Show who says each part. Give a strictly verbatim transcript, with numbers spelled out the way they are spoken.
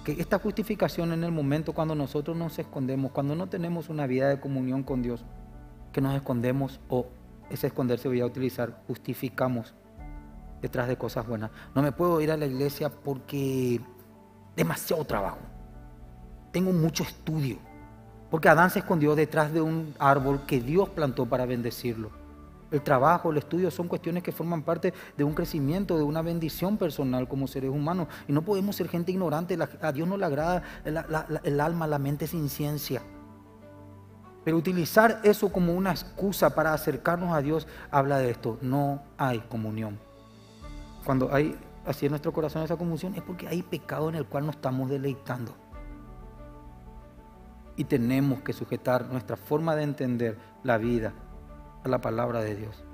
Speaker 1: que esta justificación en el momento cuando nosotros nos escondemos, cuando no tenemos una vida de comunión con Dios, que nos escondemos, o ese esconderse voy a utilizar, justificamos detrás de cosas buenas. No me puedo ir a la iglesia porque demasiado trabajo, tengo mucho estudio, porque Adán se escondió detrás de un árbol que Dios plantó para bendecirlo. El trabajo, el estudio son cuestiones que forman parte de un crecimiento, de una bendición personal como seres humanos. Y no podemos ser gente ignorante. A Dios no le agrada la, la, la, el alma, la mente sin ciencia. Pero utilizar eso como una excusa para acercarnos a Dios habla de esto. No hay comunión. Cuando hay así en nuestro corazón esa comunión es porque hay pecado en el cual nos estamos deleitando. Y tenemos que sujetar nuestra forma de entender la vida a la palabra de Dios.